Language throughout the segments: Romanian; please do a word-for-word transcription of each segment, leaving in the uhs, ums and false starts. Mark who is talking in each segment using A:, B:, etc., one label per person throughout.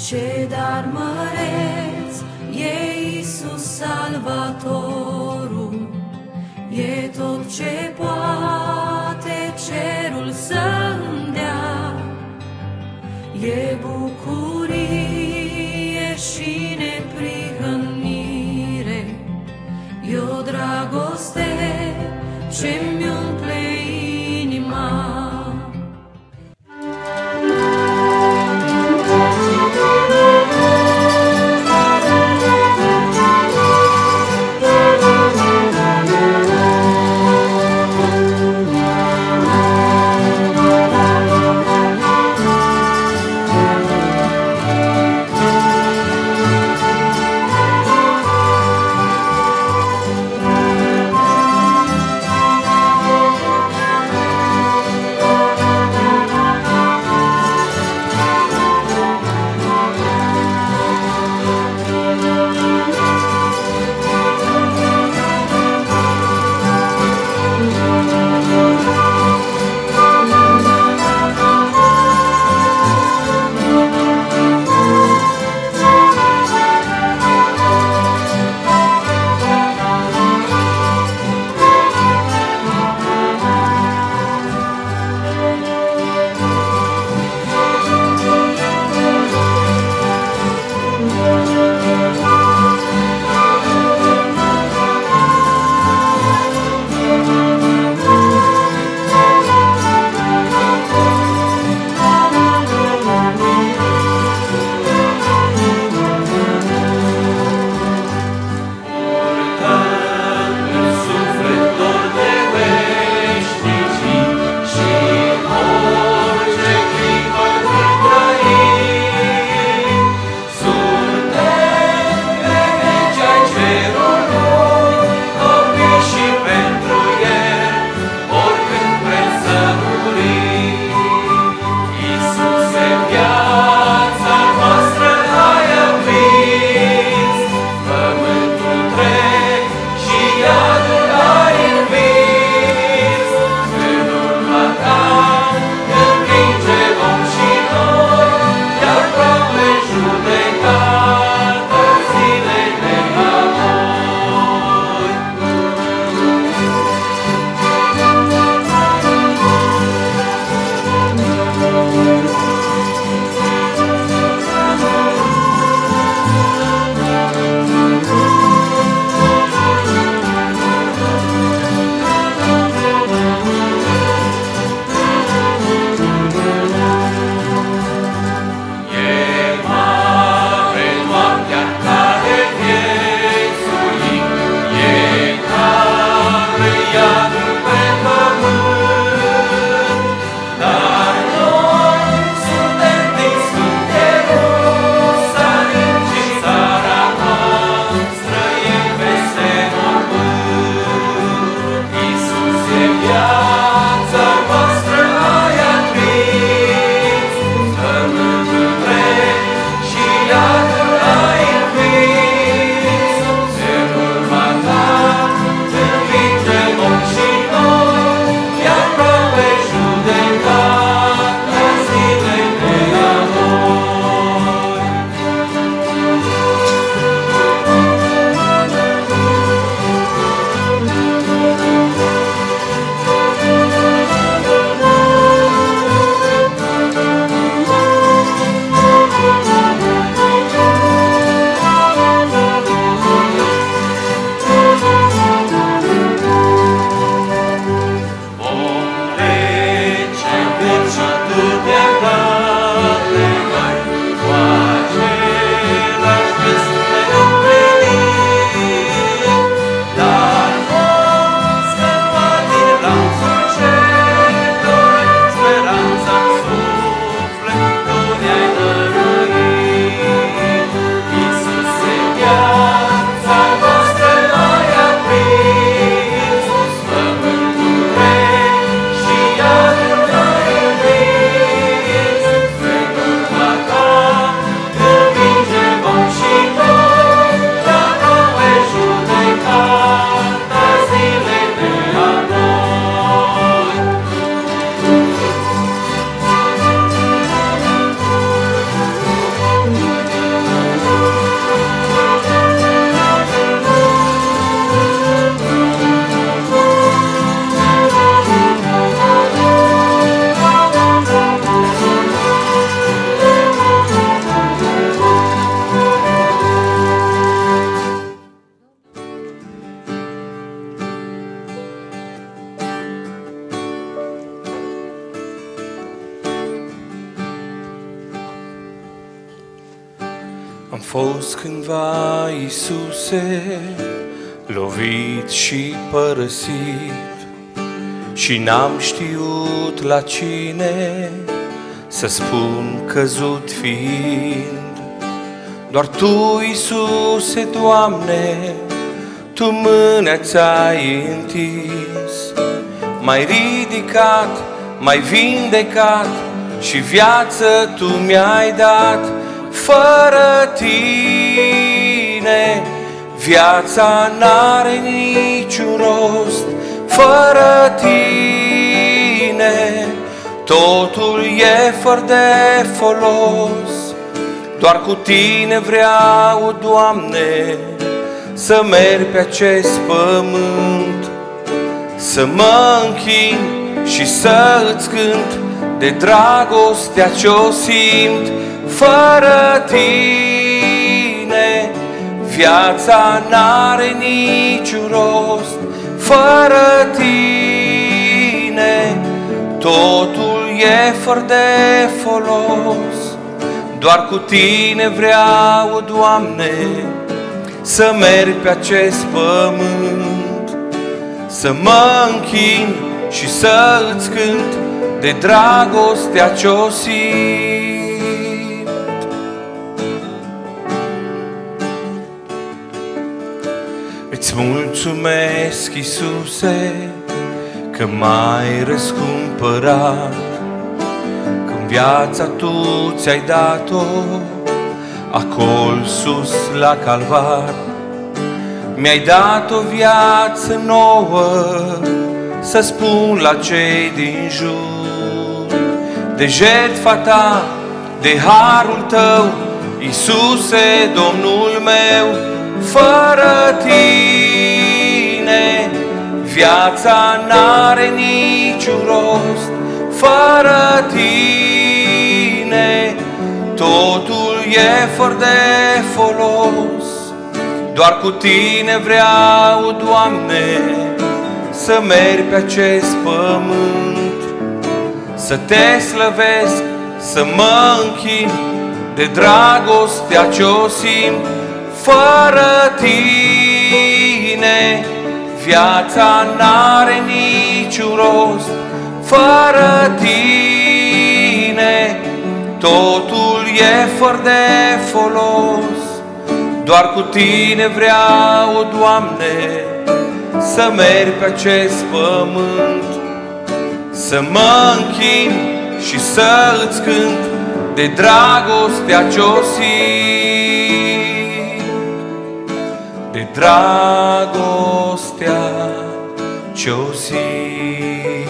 A: Ce dar măreț e Iisus Salvatorul, e tot ce poate cerul să-mi dea, e bucurie și neprihănire, e o dragoste ce-mi umple inima.
B: fost cândva, Iisuse, lovit și părăsit și n-am știut la cine să spun căzut fiind. Doar Tu, Iisuse, Doamne, Tu mâna ți-ai întins, m-ai ridicat, m-ai vindecat și viață Tu mi-ai dat. Fără Tine viața n-are niciun rost. Fără Tine totul e fără de folos. Doar cu Tine vreau, Doamne, să merg pe acest pământ, să mă închin și să îți cânt de dragostea ce-o simt. Fără Tine viața n-are niciun rost. Fără Tine totul e fără de folos. Doar cu Tine vreau, Doamne, să merg pe acest pământ, să mă închin și să îți cânt de dragostea ce-o simt. Îți mulțumesc, Iisuse, că m-ai răscumpărat, când viața Tu ți-ai dat-o acolo sus la calvar. Mi-ai dat o viață nouă, să spun la cei din jur de jertfa Ta, de harul Tău, Iisuse, Domnul meu. Fără Tine viața n-are niciun rost. Fără Tine totul e fără de folos. Doar cu Tine vreau, Doamne, să merg pe acest pământ, să Te slăvesc, să mă închin de dragostea ce-o simt. Fără Tine viața n-are niciun rost. Fără Tine totul e fără de folos. Doar cu Tine vreau, Doamne, să merg pe acest pământ, să mă închin și să îți cânt de dragostea ce-o simt, de dragostea ce-o simt.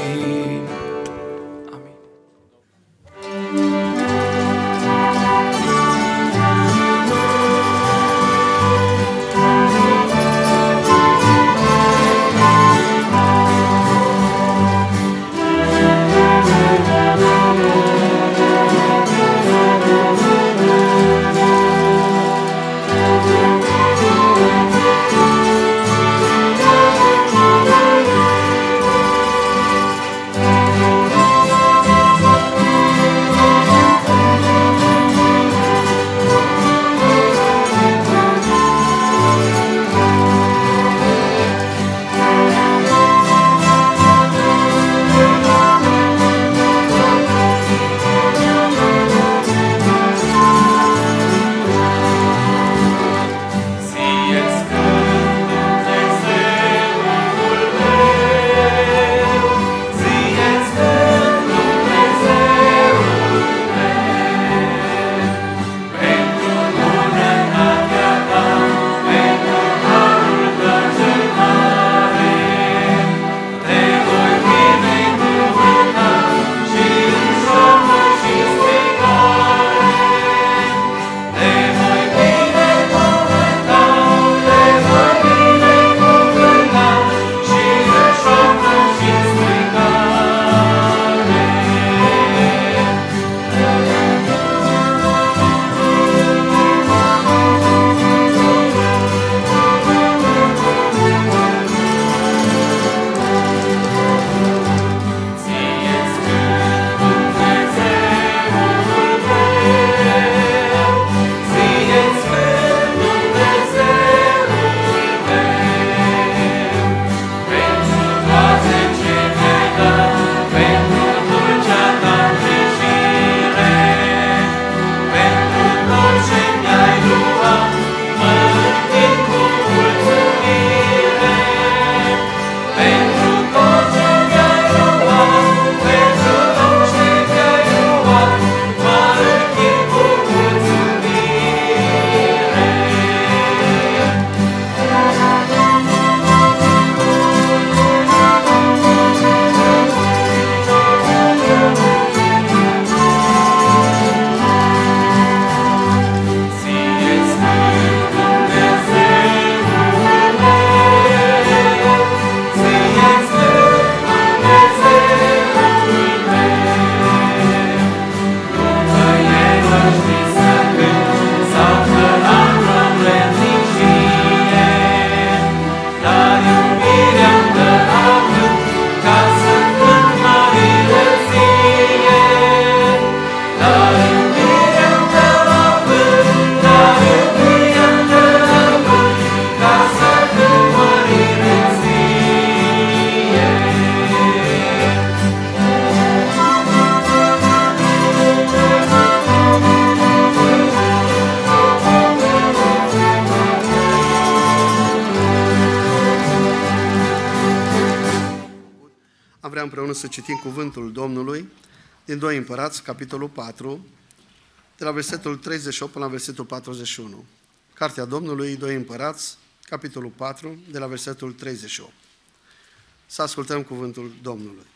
C: vrea împreună să citim cuvântul Domnului din doi Împărați, capitolul patru, de la versetul treizeci și opt până la versetul patruzeci și unu. Cartea Domnului, doi Împărați, capitolul patru, de la versetul treizeci și opt. Să ascultăm cuvântul Domnului.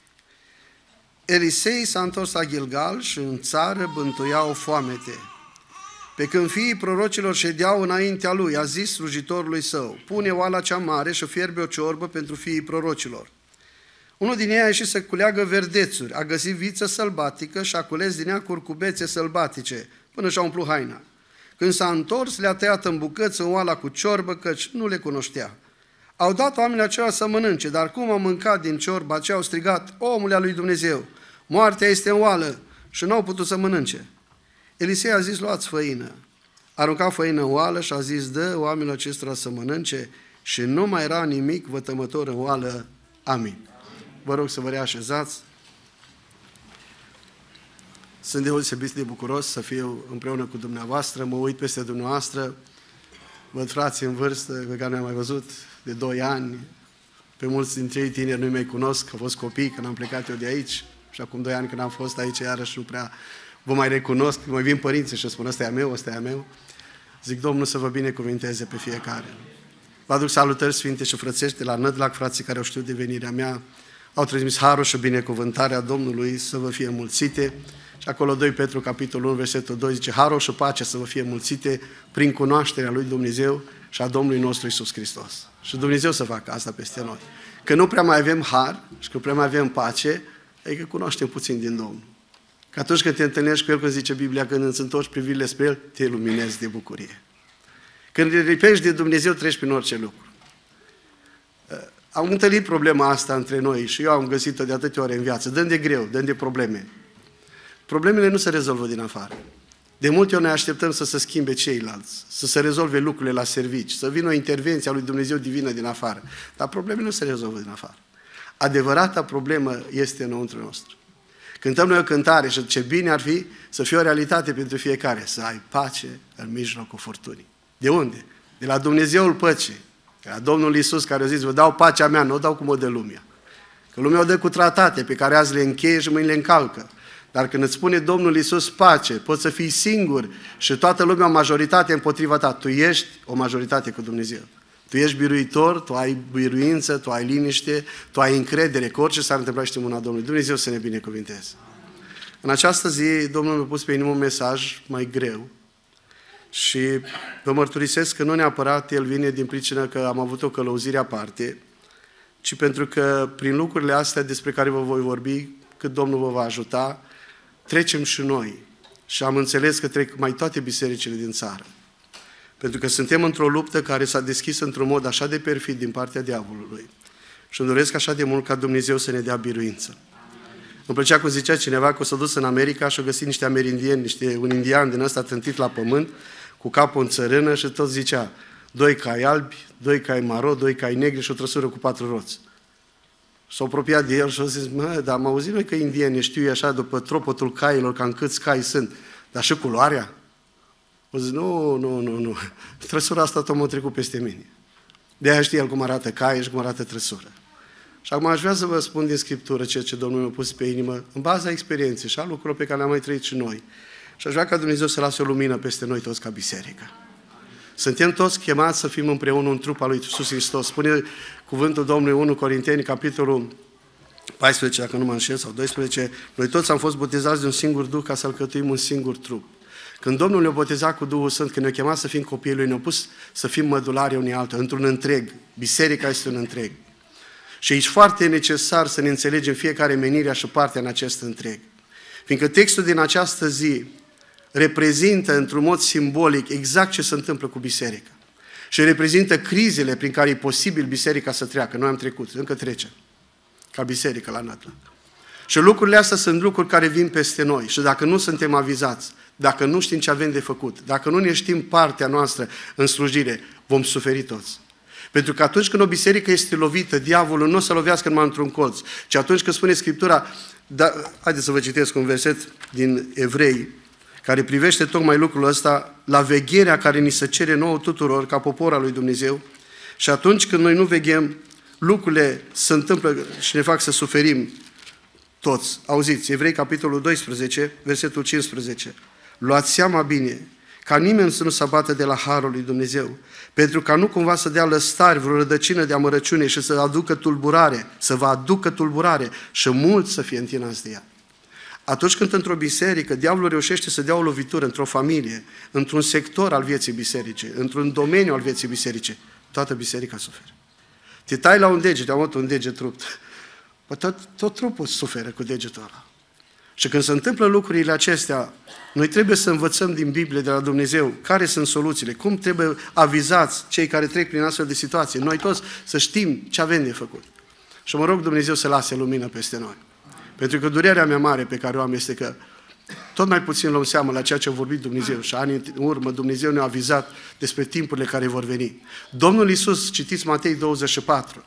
C: Elisei s-a întors la Gilgal și în țară bântuia o foamete. Pe când fiii prorocilor ședeau înaintea lui, a zis slujitorului său: pune oala cea mare și fierbe o ciorbă pentru fiii prorocilor. Unul din ei a ieșit să culeagă verdețuri, a găsit viță sălbatică și a cules din ea curcubețe sălbatice, până și-a umplut haina. Când s-a întors, le-a tăiat în bucăți în oala cu ciorbă, căci nu le cunoștea. Au dat oamenii aceia să mănânce, dar cum au mâncat din ciorba aceea, au strigat: omule al lui Dumnezeu, moartea este în oală, și n-au putut să mănânce. Elisei a zis: luați făină. A aruncat făină în oală și a zis: dă oamenilor acestora să mănânce, și nu mai era nimic vătămător în oală. Amin. Vă rog să vă reașezați. Sunt deosebit de bucuros să fiu împreună cu dumneavoastră, mă uit peste dumneavoastră, văd frații în vârstă pe care ne-am mai văzut de doi ani, pe mulți dintre ei tineri nu-i mai cunosc, au fost copii când am plecat eu de aici și acum doi ani când am fost aici iarăși nu prea vă mai recunosc, mai vin părinții și spun: ăsta e a meu, ăsta e a meu. Zic: Domnul să vă binecuvinteze pe fiecare. Vă aduc salutări sfinte și frățești de la Nădlac, frații care au știut de venirea mea, au transmis harul și binecuvântarea Domnului să vă fie mulțite. Și acolo doi Petru, capitolul unu, versetul doi, zice: harul și pacea să vă fie mulțite prin cunoașterea lui Dumnezeu și a Domnului nostru Iisus Hristos. Și Dumnezeu să facă asta peste noi. Că nu prea mai avem har și că nu prea mai avem pace, adică cunoaștem puțin din Domnul. Că atunci când te întâlnești cu El, când zice Biblia, când îți întorci privirile spre El, te luminezi de bucurie. Când te lipești de Dumnezeu, treci prin orice lucru. Am întâlnit problema asta între noi și eu am găsit-o de atâtea ori în viață. Dăm de greu, dăm de probleme. Problemele nu se rezolvă din afară. De multe ori ne așteptăm să se schimbe ceilalți, să se rezolve lucrurile la servici, să vină o intervenție a lui Dumnezeu divină din afară. Dar problemele nu se rezolvă din afară. Adevărata problemă este înăuntru nostru. Cântăm noi o cântare și ce bine ar fi să fie o realitate pentru fiecare, să ai pace în mijlocul furtunii. De unde? De la Dumnezeul păcii, de la Domnul Iisus, care a zis: vă dau pacea mea, nu o dau cum o dă lumea. Că lumea o dă cu tratate pe care azi le încheie și mâine le încalcă. Dar când îți spune Domnul Iisus pace, poți să fii singur și toată lumea o majoritate împotriva ta. Tu ești o majoritate cu Dumnezeu. Tu ești biruitor, tu ai biruință, tu ai liniște, tu ai încredere că orice s-ar întâmpla știi mâna Domnului. Dumnezeu să ne binecuvinteze. În această zi, Domnul mi-a pus pe inimă un mesaj mai greu și vă mărturisesc că nu neapărat el vine din pricină că am avut o călăuzire aparte, ci pentru că prin lucrurile astea despre care vă voi vorbi, cât Domnul vă va ajuta, trecem și noi. Și am înțeles că trec mai toate bisericile din țară. Pentru că suntem într-o luptă care s-a deschis într-un mod așa de perfid din partea diavolului. Și îmi doresc așa de mult ca Dumnezeu să ne dea biruință. Îmi plăcea cum zicea cineva că o s-a dus în America și a găsit niște amerindieni, niște, un indian din ăsta tântit la pământ, cu capul în țărână și tot zicea: doi cai albi, doi cai maro, doi cai negri și o trăsură cu patru roți. S-a apropiat de el și a zis: mă, dar am auzit noi că indienii știu așa după tropotul cailor, cam câți cai sunt, dar și culoarea? O zis: nu, nu, nu, nu, trăsura asta tot m-a trecut peste mine. De-aia știe el cum arată caii și cum arată trăsura. Și acum aș vrea să vă spun din Scriptură ceea ce Domnul mi-a pus pe inimă, în baza experienței și a lucrurilor pe care le-am mai trăit și noi. Și aș vrea ca Dumnezeu să lase o lumină peste noi toți ca biserică. Suntem toți chemați să fim împreună un trup al lui Iisus Hristos. Spune cuvântul Domnului unu Corinteni, capitolul paisprezece, dacă nu mă înșel, sau doisprezece, noi toți am fost botezați de un singur Duh ca să alcătuim un singur trup. Când Domnul ne-a botezat cu Duhul Sfânt, când ne-a chemat să fim copiii Lui, ne-a pus să fim mădulari unii alții, într-un întreg. Biserica este un întreg. Și e foarte necesar să ne înțelegem fiecare menirea și partea în acest întreg. Fiindcă textul din această zi reprezintă într-un mod simbolic exact ce se întâmplă cu biserica. Și reprezintă crizele prin care e posibil biserica să treacă. Noi am trecut, încă trecem, ca biserică la Nădlac. Și lucrurile astea sunt lucruri care vin peste noi. Și dacă nu suntem avizați, dacă nu știm ce avem de făcut, dacă nu ne știm partea noastră în slujire, vom suferi toți. Pentru că atunci când o biserică este lovită, diavolul nu o să lovească numai într-un colț, ci atunci când spune Scriptura, da, haideți să vă citesc un verset din Evrei, care privește tocmai lucrul ăsta, la vegherea care ni se cere nouă tuturor, ca popor al lui Dumnezeu. Și atunci când noi nu veghem, lucrurile se întâmplă și ne fac să suferim toți. Auziți, Evrei, capitolul doisprezece, versetul cincisprezece. Luați seama bine ca nimeni să nu se abată de la harul lui Dumnezeu, pentru ca nu cumva să dea lăstari vreo rădăcină de amărăciune și să aducă tulburare, să vă aducă tulburare și mulți să fie întinați de ea. Atunci când într-o biserică diavolul reușește să dea o lovitură într-o familie, într-un sector al vieții bisericii, într-un domeniu al vieții bisericii, toată biserica suferă. Te tai la un deget, am un deget rupt. Bă, tot, tot trupul suferă cu degetul ăla. Și când se întâmplă lucrurile acestea, noi trebuie să învățăm din Biblie, de la Dumnezeu, care sunt soluțiile, cum trebuie avizați cei care trec prin astfel de situații. Noi toți să știm ce avem de făcut. Și mă rog Dumnezeu să lase lumină peste noi. Pentru că durerea mea mare pe care o am este că tot mai puțin luăm seama la ceea ce a vorbit Dumnezeu și ani în urmă Dumnezeu ne-a avizat despre timpurile care vor veni. Domnul Iisus, citiți Matei douăzeci și patru,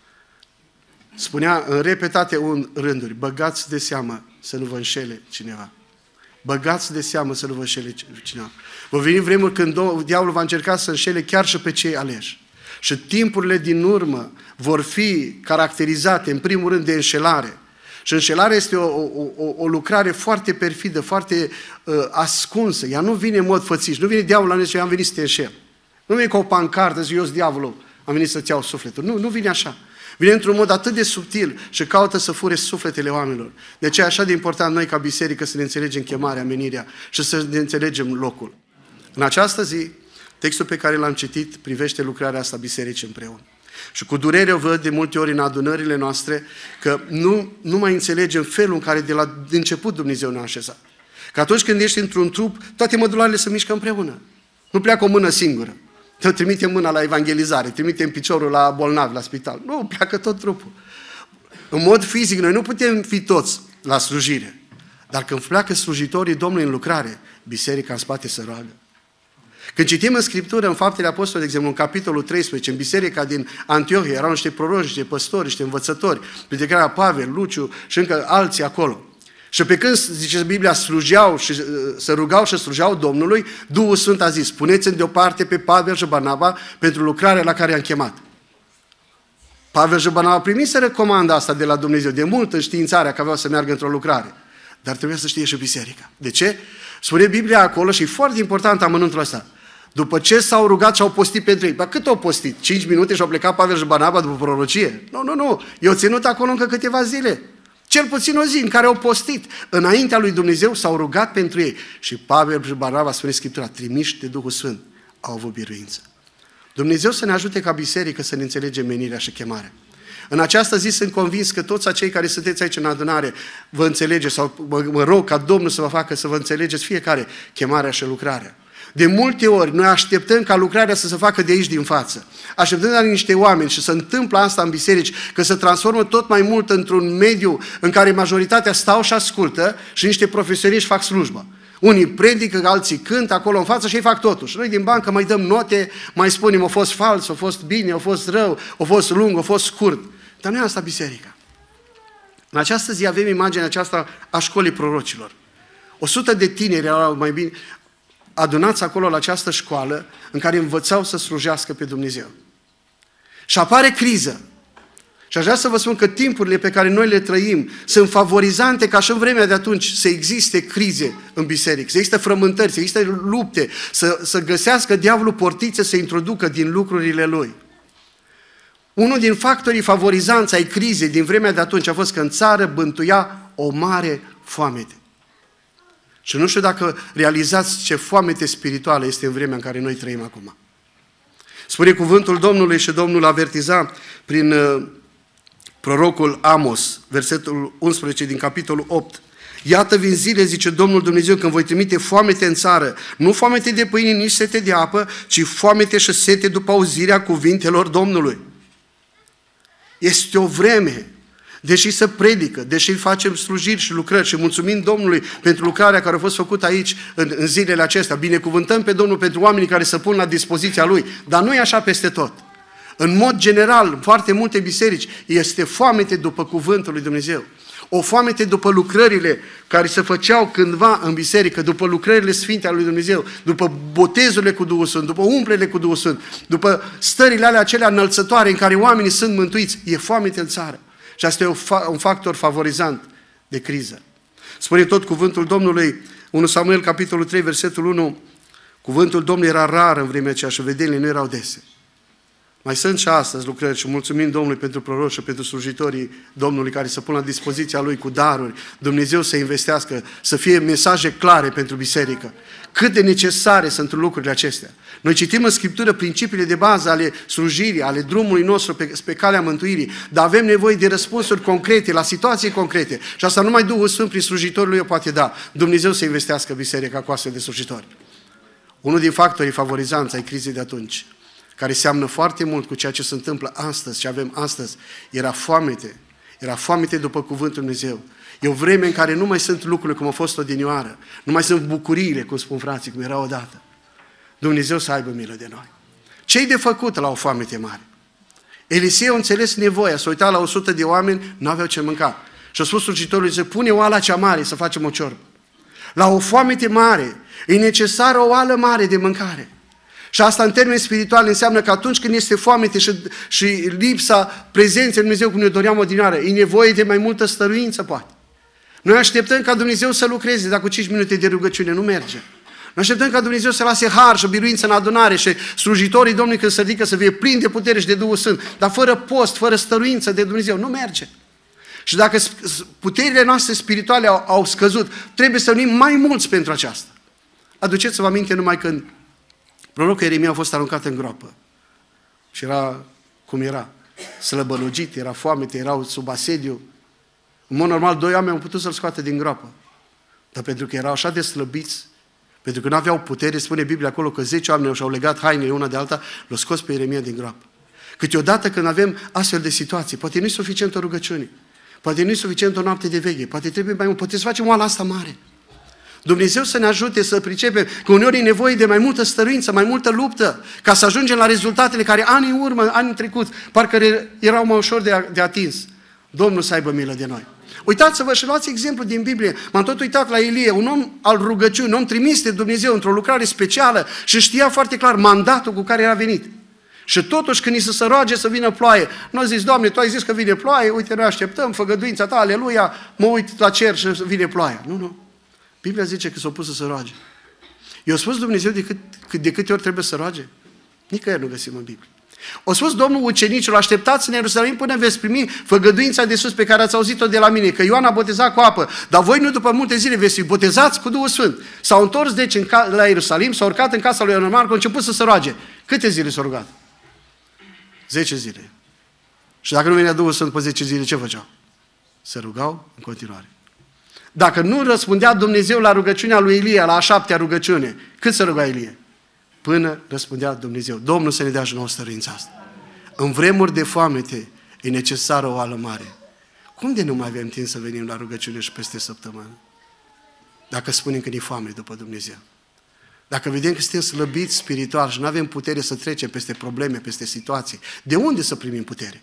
C: spunea în repetate rânduri, băgați de seamă să nu vă înșele cineva. Băgați de seamă să nu vă înșele cineva. Vor veni vremuri când diavolul va încerca să înșele chiar și pe cei aleși. Și timpurile din urmă vor fi caracterizate în primul rând de înșelare. Și înșelarea este o, o, o, o lucrare foarte perfidă, foarte uh, ascunsă. Ea nu vine în mod fățiș. Nu vine diavolul la noi și am venit să te înșel. Nu vine cu o pancartă, zic, eu sunt diavolul, am venit să-ți iau sufletul. Nu, nu vine așa. Vine într-un mod atât de subtil și caută să fure sufletele oamenilor. De aceea e așa de important noi ca biserică să ne înțelegem chemarea, menirea și să ne înțelegem locul. În această zi, textul pe care l-am citit privește lucrarea asta bisericii împreună. Și cu durere o văd de multe ori în adunările noastre că nu, nu mai înțelegem felul în care de la de început Dumnezeu ne-a așezat. Că atunci când ești într-un trup, toate mădularele se mișcă împreună. Nu pleacă o mână singură. Te trimitem mâna la evangelizare, trimitem piciorul la bolnav, la spital. Nu, pleacă tot trupul. În mod fizic, noi nu putem fi toți la slujire. Dar când pleacă slujitorii Domnului în lucrare, biserica în spate se roagă. Când citim în Scriptură, în Faptele Apostolilor, de exemplu, în capitolul treisprezece, în biserica din Antiohia, erau niște proroci, niște păstori, niște învățători, printre care Pavel, Luciu și încă alții acolo. Și pe când, zice Biblia, slujeau și se rugau și slujeau Domnului, Duhul Sfânt a zis, puneți-mi deoparte pe Pavel și Barnaba pentru lucrarea la care i-am chemat. Pavel și Barnaba primiseră comanda asta de la Dumnezeu, de mult în științarea că aveau să meargă într-o lucrare. Dar trebuia să știe și biserica. De ce? Spune Biblia acolo și e foarte important amănuntul ăsta. După ce s-au rugat și au postit pentru ei. Ba cât au postit? Cinci minute și au plecat Pavel și Barnaba după prorocie? Nu, nu, nu. I-au ținut acolo încă câteva zile. Cel puțin o zi în care au postit. Înaintea lui Dumnezeu s-au rugat pentru ei. Și Pavel și Barnaba, spune Scriptura, trimiși de Duhul Sfânt, au avut biruință. Dumnezeu să ne ajute ca biserică să ne înțelegem menirea și chemarea. În această zi sunt convins că toți acei care sunteți aici în adunare vă înțelegeți sau mă, mă rog ca Domnul să vă facă să vă înțelegeți fiecare chemarea și lucrarea. De multe ori noi așteptăm ca lucrarea să se facă de aici din față. Așteptăm la niște oameni și se întâmplă asta în biserici, că se transformă tot mai mult într-un mediu în care majoritatea stau și ascultă și niște profesioniști fac slujbă. Unii predică, alții cântă acolo în față și ei fac totul. Și noi din bancă mai dăm note, mai spunem, a fost fals, a fost bine, a fost rău, a fost lung, a fost scurt. Dar nu e asta biserica. În această zi avem imaginea aceasta a școlii prorocilor. O sută de tineri erau mai bine adunați acolo la această școală în care învățau să slujească pe Dumnezeu. Și apare criză. Și aș vrea să vă spun că timpurile pe care noi le trăim sunt favorizante ca și în vremea de atunci să existe crize în biserică, să existe frământări, să existe lupte, să, să găsească diavolul portițe să introducă din lucrurile lui. Unul din factorii favorizanți ai crizei din vremea de atunci a fost că în țară bântuia o mare foamete. Și nu știu dacă realizați ce foamete spirituală este în vremea în care noi trăim acum. Spune cuvântul Domnului și Domnul avertiza prin uh, prorocul Amos, versetul unsprezece din capitolul opt. Iată vin zile, zice Domnul Dumnezeu, când voi trimite foamete în țară, nu foamete de pâine, nici sete de apă, ci foamete și sete după auzirea cuvintelor Domnului. Este o vreme, deși se predică, deși facem slujiri și lucrări și mulțumim Domnului pentru lucrarea care a fost făcută aici în, în zilele acestea, binecuvântăm pe Domnul pentru oamenii care se pun la dispoziția Lui, dar nu e așa peste tot. În mod general, în foarte multe biserici, este foamete după cuvântul lui Dumnezeu. O foamete după lucrările care se făceau cândva în biserică, după lucrările sfinte ale lui Dumnezeu, după botezurile cu Duhul Sfânt, după umplele cu Duhul Sfânt, după stările alea acelea înălțătoare în care oamenii sunt mântuiți. E foamete în țară. Și asta e un factor favorizant de criză. Spune tot cuvântul Domnului, unu Samuel, capitolul trei, versetul unu, cuvântul Domnului era rar în vremea aceea și vedenile nu erau dese. Mai sunt și astăzi lucrări și mulțumim Domnului pentru proroci și pentru slujitorii Domnului care să pună la dispoziția Lui cu daruri, Dumnezeu să investească, să fie mesaje clare pentru biserică. Cât de necesare sunt lucrurile acestea. Noi citim în Scriptură principiile de bază ale slujirii, ale drumului nostru pe, pe calea mântuirii, dar avem nevoie de răspunsuri concrete, la situații concrete. Și asta numai Duhul Sfânt prin slujitorii Lui o poate da. Dumnezeu să investească biserica cu astfel de slujitori. Unul din factorii favorizanți ai crizei de atunci, care seamănă foarte mult cu ceea ce se întâmplă astăzi, ce avem astăzi, era foamete. Era foamete după cuvântul Dumnezeu. E o vreme în care nu mai sunt lucrurile cum a fost odinioară, nu mai sunt bucuriile, cum spun frații, cum era odată. Dumnezeu să aibă milă de noi. Ce-i de făcut la o foamete mare? Elisei a înțeles nevoia, s-a uitat la o sută de oameni, nu aveau ce mânca. Și a spus slujitorului, să pune oala cea mare să facem o ciorbă. La o foamete mare, e necesară o oală mare de mâncare. Și asta în termeni spirituali înseamnă că atunci când este foamete și, și lipsa prezenței lui Dumnezeu cum ne doream odinioară, e nevoie de mai multă stăruință, poate. Noi așteptăm ca Dumnezeu să lucreze, dar cu cinci minute de rugăciune nu merge. Noi așteptăm ca Dumnezeu să lase har și biruință în adunare și slujitorii Domnului când se ridică să fie plini de putere și de Duhul Sfânt, dar fără post, fără stăruință de Dumnezeu, nu merge. Și dacă puterile noastre spirituale au, au scăzut, trebuie să unim mai mulți pentru aceasta. Aduceți-vă aminte numai când prorocul Ieremia a fost aruncat în groapă. Și era cum era. Slăbănogit, era foamete, erau sub asediu. În mod normal, doi oameni au putut să-l scoată din groapă. Dar pentru că erau așa de slăbiți, pentru că nu aveau putere, spune Biblia acolo că zece oameni și-au legat hainele una de alta, l-au scos pe Ieremia din groapă. Câteodată când avem astfel de situații, poate nu-i suficient o rugăciune, poate nu-i suficient o noapte de veche, poate trebuie mai mult, poate să facem oala asta mare. Dumnezeu să ne ajute să pricepem că uneori e nevoie de mai multă stăruință, mai multă luptă, ca să ajungem la rezultatele care anii în urmă, anii trecuți, parcă erau mai ușor de, de atins. Domnul să aibă milă de noi. Uitați-vă și luați exemplu din Biblie. M-am tot uitat la Ilie, un om al rugăciunii, un om trimis de Dumnezeu într-o lucrare specială și știa foarte clar mandatul cu care era venit. Și totuși când îi se se roage să vină ploaie, nu a zis, Doamne, Tu ai zis că vine ploaie, uite, noi așteptăm, făgăduința Ta, aleluia, mă uit la cer și vine ploaia. Nu, nu. Biblia zice că s-a pus să se roage. I-a spus Dumnezeu de, cât, de câte ori trebuie să roage? Nicăieri nu găsim în Biblie. A spus Domnul ucenicilor, așteptați în Ierusalim până veți primi făgăduința de sus pe care ați auzit-o de la mine, că Ioan a botezat cu apă, dar voi nu după multe zile veți fi botezați cu Duhul Sfânt. S-au întors deci în ca, la Ierusalim, s-au urcat în casa lui Ioan Marcu, au început să se roage. Câte zile s-au rugat? Zece zile. Și dacă nu venea Duhul Sfânt pe zece zile, ce făceau? Se rugau în continuare. Dacă nu răspundea Dumnezeu la rugăciunea lui Ilie, la a șaptea rugăciune, cât se ruga Ilie? Până răspundea Dumnezeu. Domnul să ne dea și nouă stăruința asta. În vremuri de foamete e necesară o oală mare. Cum de nu mai avem timp să venim la rugăciune și peste săptămână? Dacă spunem că ne-i foame după Dumnezeu. Dacă vedem că suntem slăbiți spiritual și nu avem putere să trecem peste probleme, peste situații, de unde să primim putere?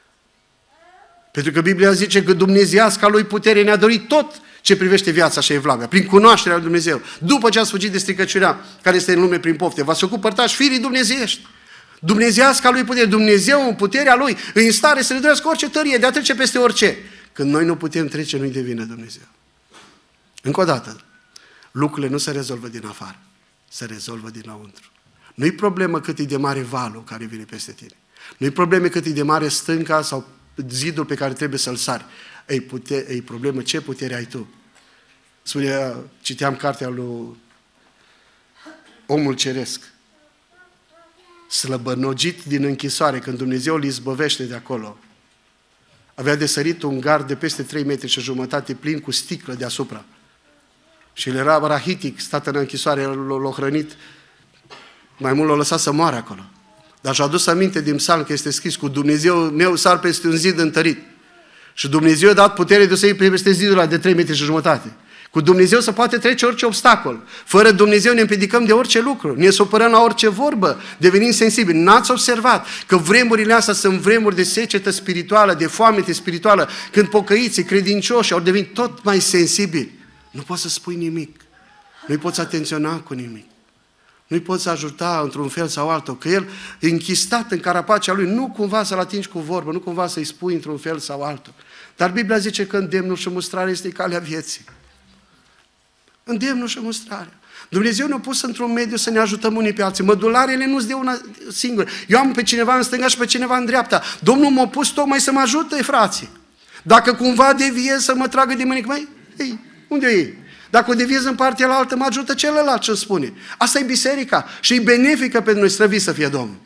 C: Pentru că Biblia zice că dumnezeiasca Lui putere ne-a dorit tot ce privește viața și evlavia, prin cunoașterea lui Dumnezeu. După ce a sfârșit de stricăciunea care este în lume prin pofte, v-ați făcut părtași firii dumnezeiești. Dumnezeiasca Lui putere, Dumnezeu în puterea Lui, în stare să ne dărească orice tărie, de a trece peste orice. Când noi nu putem trece, nu-i devine Dumnezeu. Încă o dată, lucrurile nu se rezolvă din afară, se rezolvă din lăuntru. Nu-i problemă cât e de mare valul care vine peste tine. Nu-i problemă cât e de mare stânca sau zidul pe care trebuie să-l sari. Ei, pute, ei problemă, ce putere ai tu? Spunea, citeam cartea lui Omul Ceresc. Slăbănogit din închisoare, când Dumnezeu îl izbăvește de acolo. Avea de sărit un gard de peste trei metri și jumătate plin cu sticlă deasupra. Și el era rahitic, stat în închisoare, l-a hrănit, mai mult l-a lăsat să moară acolo. Dar și-a adus aminte din psalm că este scris cu Dumnezeu meu sar peste un zid întărit. Și Dumnezeu a dat putere de să iei peste zidul ăla de trei metri și jumătate. Cu Dumnezeu se poate trece orice obstacol. Fără Dumnezeu ne împiedicăm de orice lucru. Ne supărăm la orice vorbă, devenim sensibili. N-ați observat că vremurile astea sunt vremuri de secetă spirituală, de foamete spirituală, când pocăiții, credincioși au devenit tot mai sensibili. Nu poți să spui nimic. Nu-i poți atenționa cu nimic. Nu-i poți ajuta într-un fel sau altul, că el e închistat în carapacea lui, nu cumva să-l atingi cu vorbă, nu cumva să-i spui într-un fel sau altul. Dar Biblia zice că îndemnul și mustrarea este calea vieții. Îndemnul și mustrarea. Dumnezeu ne-a pus într-un mediu să ne ajutăm unii pe alții. Mădularele nu-s de una singură. Eu am pe cineva în stânga și pe cineva în dreapta. Domnul m-a pus tocmai să mă ajute, frații. Dacă cumva deviez să mă tragă de mâine, măi, ei, unde e? Dacă o deviez în partea altă, mă ajută celălalt ce spune. Asta e biserica și e benefică pentru noi, slăvit să fie Domnul.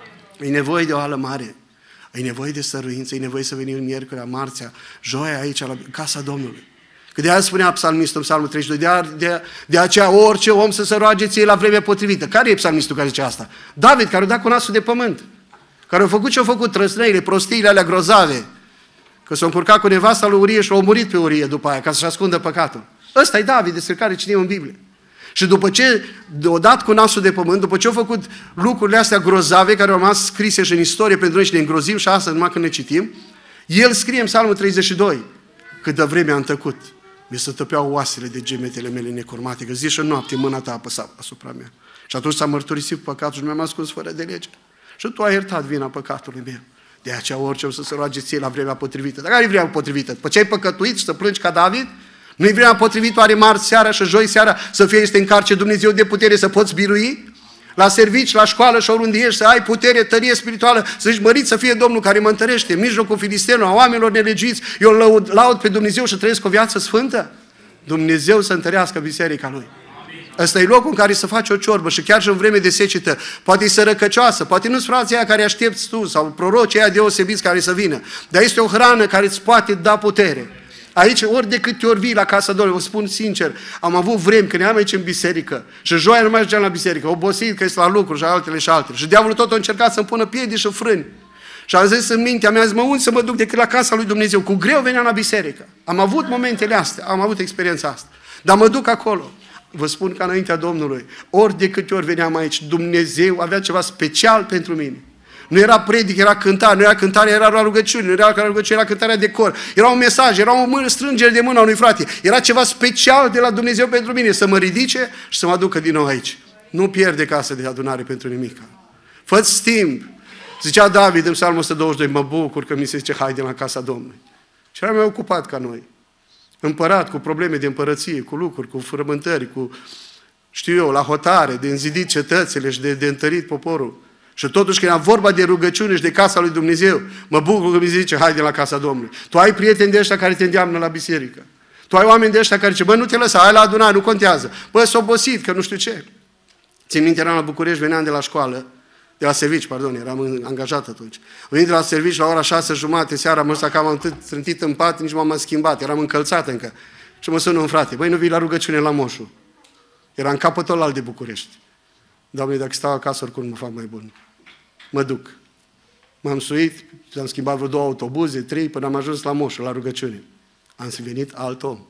C: E nevoie de o ală mare. E nevoie de stăruință, e nevoie să venim miercurea, marțea, joia aici, la casa Domnului. Că de aia spunea psalmistul în psalmul treizeci și doi, de, a, de, de aceea orice om să se roage ție la vremea potrivită. Care e psalmistul care zice asta? David, care a dat cu nasul de pământ. Care a făcut ce a făcut, trăsnăile, prostiile alea grozave. Că s-a încurcat cu nevasta lui Urie și l-a omorât pe Urie după aia, ca să-și ascundă păcatul. Ăsta e David, despre care citim în Biblie. Și după ce a dat cu nasul de pământ, după ce a făcut lucrurile astea grozave, care au rămas scrise și în istorie pentru noi și ne îngrozim și astăzi numai când ne citim, el scrie în psalmul treizeci și doi, câtă vreme am tăcut, mi se tăpeau oasele de gemetele mele necurmate, că zi și noapte mâna ta apăsa asupra mea. Și atunci s-a mărturisit păcatul și mi-am ascuns fără de lege. Și tu ai iertat vina păcatului meu. De aceea orice o să se roage ție la vremea potrivită. Dar care e vremea potrivită? După ce ai păcătuit și să plângi ca David? Nu-i vremea potrivită oare marți seara și joi seara să fie este încarce Dumnezeu de putere să poți birui? La servici, la școală și oriunde ești, să ai putere, tărie spirituală, să-și mărit să fie Domnul care mă întărește în mijlocul filistenilor, a oamenilor nelegiți. Eu laud, laud pe Dumnezeu și trăiesc o viață sfântă. Dumnezeu să întărească biserica Lui. Ăsta e locul în care să faci o ciorbă și chiar și în vreme de secetă, poate e sărăcăcioasă, poate nu-s frații aia care aștepți tu sau prorocii aia deosebiți care să vină, dar este o hrană care îți poate da putere. Aici, ori de câte ori vii la casa Domnului, vă spun sincer, am avut vremi când eram aici în biserică și joia nu mai ajungeam la biserică, obosit că este la lucru și altele și altele. Și diavolul tot a încercat să-mi pună piedici și frâni. Și am zis în mintea mea, zis, mă, unde să mă duc decât la casa lui Dumnezeu? Cu greu veneam la biserică. Am avut momentele astea, am avut experiența asta. Dar mă duc acolo. Vă spun că înaintea Domnului, ori de câte ori veneam aici, Dumnezeu avea ceva special pentru mine. Nu era predic, era cântare, nu era cântare, era la rugăciune, nu era rugăciune, era cântarea de cor. Era un mesaj, era o mână, strângere de mână a unui frate. Era ceva special de la Dumnezeu pentru mine, să mă ridice și să mă aducă din nou aici. Nu pierde casă de adunare pentru nimic. Fă-ți timp. Zicea David în psalmul o sută douăzeci și doi, mă bucur că mi se zice, haide la casa Domnului. Și era mai ocupat ca noi. Împărat, cu probleme de împărăție, cu lucruri, cu frământări, cu, știu eu, la hotare, de înzidit cetățile și de, de întărit poporul. Și totuși când era vorba de rugăciune și de casa lui Dumnezeu, mă bucur că mi zice, haide la casa Domnului. Tu ai prieteni de ăștia care te îndeamnă la biserică. Tu ai oameni de ăștia care zice, bă, nu te lăsa, hai la adunare, nu contează. Bă, s-a obosit, că nu știu ce. Țin minte, eram la București, veneam de la școală, de la servici, pardon, eram angajat atunci. Venit de la servici la ora șase jumate, seara, mă că am trântit în pat, nici m-am schimbat, eram încălțat încă. Și mă sună un frate, băi, nu vii la rugăciune la Moșu. Era în capătul alt de București. Doamne, dacă stau acasă, oricum mă fac mai bun. Mă duc. M-am suit, am schimbat vreo două autobuze, trei, până am ajuns la Moșu, la rugăciune. Am venit alt om.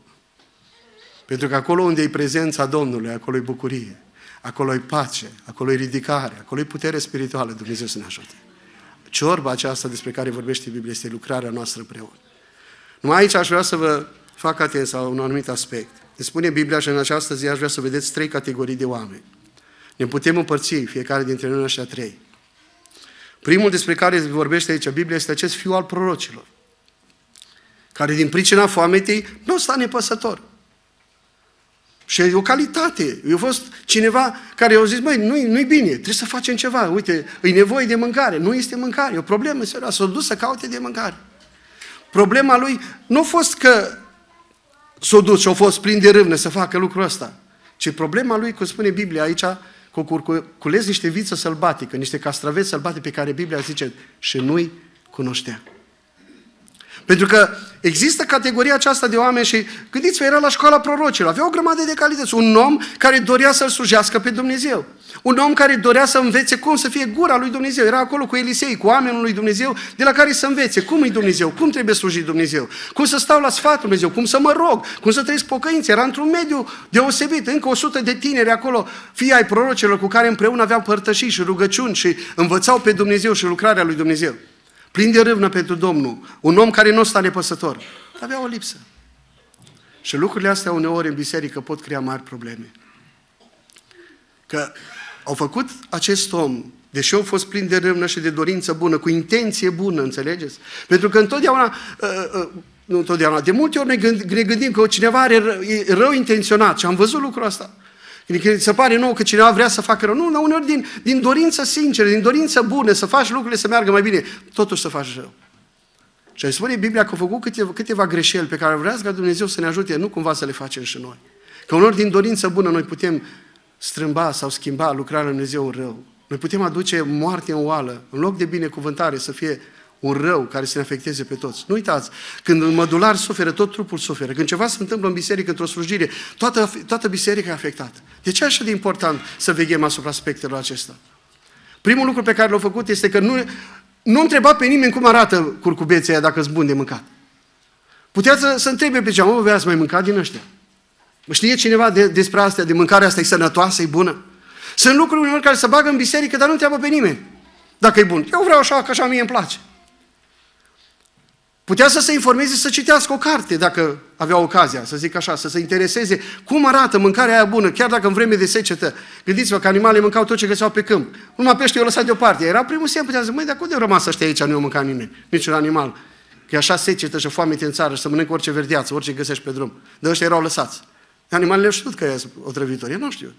C: Pentru că acolo unde e prezența Domnului, acolo e bucurie, acolo e pace, acolo e ridicare, acolo e putere spirituală, Dumnezeu să ne ajute. Ciorba aceasta despre care vorbește Biblia este lucrarea noastră împreună. Numai aici aș vrea să vă fac atenție la un anumit aspect. Ne spune Biblia și în această zi aș vrea să vedeți trei categorii de oameni. Ne putem împărți fiecare dintre noi ăștia trei. Primul despre care vorbește aici Biblia este acest fiu al prorocilor, care din pricina foametei nu sta nepăsător. Și e o calitate. Eu a fost cineva care a zis, băi, nu-i, nu-i bine, trebuie să facem ceva. Uite, e nevoie de mâncare. Nu este mâncare, e o problemă serioasă. S-a dus să caute de mâncare. Problema lui nu a fost că s-a dus și a fost plin de râvnă să facă lucrul ăsta, ci problema lui, cum spune Biblia aici, că culezi niște viță sălbatică, niște castraveți sălbatice pe care Biblia zice și nu-i cunoștea. Pentru că există categoria aceasta de oameni și gândiți-vă, era la școala prorocilor, avea o grămadă de calități. Un om care dorea să-L slujească pe Dumnezeu. Un om care dorea să învețe cum să fie gura lui Dumnezeu. Era acolo cu Elisei, cu oamenul lui Dumnezeu, de la care să învețe cum e Dumnezeu, cum trebuie slujit Dumnezeu, cum să stau la sfatul Dumnezeu, cum să mă rog, cum să trăiesc pocăință. Era într-un mediu deosebit, încă o sută de tineri acolo, fii ai prorocilor cu care împreună aveau părtășii și rugăciuni și învățau pe Dumnezeu și lucrarea lui Dumnezeu. Plin de râvnă pentru Domnul, un om care nu sta nepăsător, avea o lipsă. Și lucrurile astea uneori în biserică pot crea mari probleme. Că au făcut acest om, deși au fost plin de râvnă și de dorință bună, cu intenție bună, înțelegeți? Pentru că întotdeauna, uh, uh, nu întotdeauna, de multe ori ne, gând, ne gândim că cineva are ră, e rău intenționat și am văzut lucrul ăsta. Când se pare nou că cineva vrea să facă rău. Nu, dar uneori din, din dorință sinceră, din dorință bună, să faci lucrurile să meargă mai bine, totuși să faci rău. Și îi spune Biblia că au făcut câteva, câteva greșeli pe care vrea ca Dumnezeu să ne ajute, nu cumva să le facem și noi. Că uneori din dorință bună noi putem strâmba sau schimba lucrarea lui Dumnezeu în rău. Noi putem aduce moarte în oală, în loc de binecuvântare să fie un rău care să ne afecteze pe toți. Nu uitați, când un mădular suferă, tot trupul suferă. Când ceva se întâmplă în biserică, într-o slujire, toată, toată biserica e afectată. De ce e așa de important să veghem asupra aspectelor acestea? Primul lucru pe care l-au făcut este că nu, nu întreba pe nimeni cum arată curcubeții aia dacă sunt buni de mâncat. Putea să, să întrebe pe cea, mă, vrea să mai mânca din ăștia? Știe cineva de, despre astea, de mâncarea asta e sănătoasă, e bună? Sunt lucruri uneori care se bagă în biserică, dar nu întreabă pe nimeni dacă e bun. Eu vreau așa, că așa mie îmi place. Putea să se informeze, să citească o carte, dacă avea ocazia, să zic așa, să se intereseze cum arată mâncarea aia bună, chiar dacă în vreme de secetă. Gândiți-vă că animalele mâncau tot ce găseau pe câmp. Numai pește eu lăsat deoparte. Era primul semn, putea să zic, măi, de unde au rămas ăștia aici, nu i-au mâncat nimeni, niciun animal. Că e așa secetă și foamete în țară și să mănâncă orice verdeață, orice găsești pe drum. De ăștia erau lăsați. Animalele au știut că e o trăvitorie, nu știu.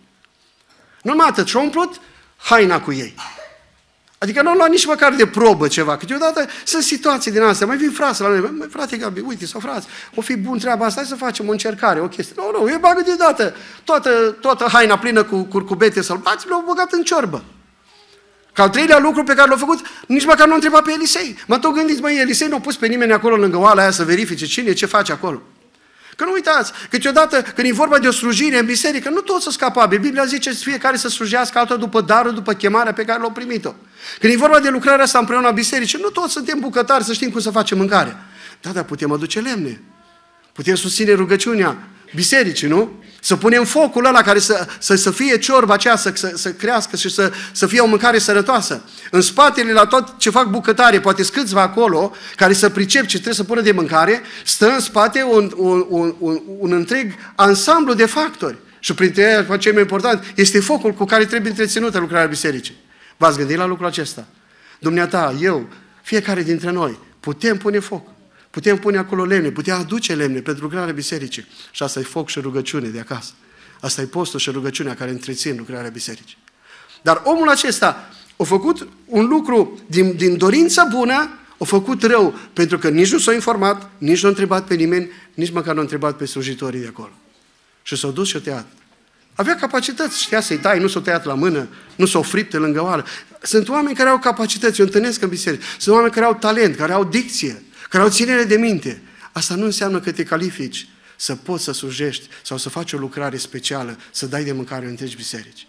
C: Numai atât, și-au umplut haina cu ei. Adică nu au luat nici măcar de probă ceva. Câteodată sunt situații din astea. Mai vin frați la noi. Măi, frate Gabi, uite, sau frați, o fi bun treaba asta, hai să facem o încercare, o chestie. Nu, nu, eu bagă deodată toată, toată haina plină cu curcubete sălbați, le-au băgat în ciorbă. Ca al treilea lucru pe care l-au făcut, nici măcar nu a întrebat pe Elisei. Mă tot gândiți, măi, Elisei nu a pus pe nimeni acolo lângă oala aia să verifice cine, ce face acolo. Că nu uitați, câteodată când e vorba de o slujire în biserică, nu toți sunt capabili. Biblia zice fiecare să slujească altul după darul, după chemarea pe care l-au primit-o. Când e vorba de lucrarea asta împreună la biserică, nu toți suntem bucătari să știm cum să facem mâncare. Da, dar putem aduce lemne. Putem susține rugăciunea bisericii, nu? Să punem focul ăla care să, să, să fie ciorba aceea, să, să, să crească și să, să fie o mâncare sănătoasă. În spatele la tot ce fac bucătare, poate câțiva acolo, care să pricep ce trebuie să pună de mâncare, stă în spate un, un, un, un, un întreg ansamblu de factori. Și printre ei, cel mai important, este focul cu care trebuie întreținută lucrarea bisericii. V-ați gândit la lucrul acesta? Dumneata, eu, fiecare dintre noi, putem pune foc. Putem pune acolo lemne, putem aduce lemne pentru lucrarea bisericii. Și asta e foc și rugăciune de acasă. Asta e postul și rugăciunea care întrețin lucrarea bisericii. Dar omul acesta a făcut un lucru din, din dorință bună, a făcut rău, pentru că nici nu s-a informat, nici nu a întrebat pe nimeni, nici măcar nu a întrebat pe slujitorii de acolo. Și s-a dus și a tăiat. Avea capacități, știa să-i tai, nu s-a tăiat la mână, nu s-a fripte lângă oală. Sunt oameni care au capacități, eu întâlnesc în biserică. Sunt oameni care au talent, care au dicție, care au ținere de minte. Asta nu înseamnă că te califici să poți să slujești sau să faci o lucrare specială, să dai de mâncare în întregi biserici.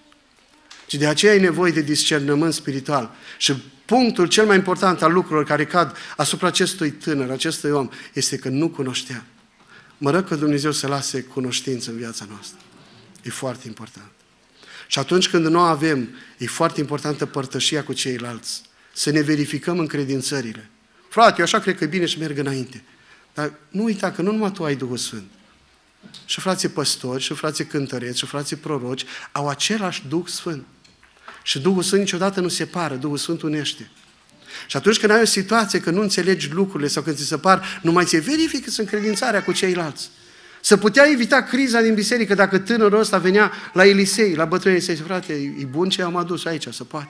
C: Și de aceea ai nevoie de discernământ spiritual. Și punctul cel mai important al lucrurilor care cad asupra acestui tânăr, acestui om, este că nu cunoștea. Mă rog că Dumnezeu să lase cunoștință în viața noastră. E foarte important. Și atunci când nu avem, e foarte importantă părtășia cu ceilalți. Să ne verificăm încredințările. Frate, eu așa cred că e bine și merg înainte. Dar nu uita că nu numai tu ai Duhul Sfânt. Și frații păstori, și frații cântăreți, și frații proroci au același Duh Sfânt. Și Duhul Sfânt niciodată nu separă, Duhul Sfânt unește. Și atunci când ai o situație că nu înțelegi lucrurile sau când ți se par, numai ți verifică încredințarea cu ceilalți. Să putea evita criza din biserică dacă tânărul ăsta venea la Elisei, la bătrânii Elisei, frate, e bun ce am adus aici, să poate.